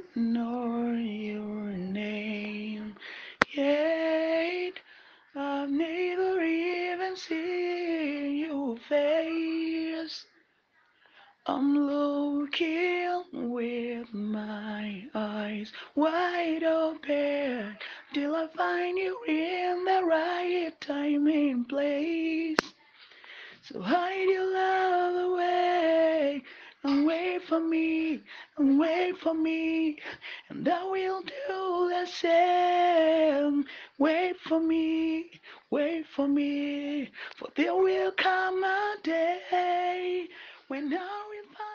know your name yet. I've never even seen your face. I'm looking with my eyes wide open till I find you in the right time and place. So hide your love away and wait for me, and wait for me, and I will do the same. Wait for me, for there will come a day when I will find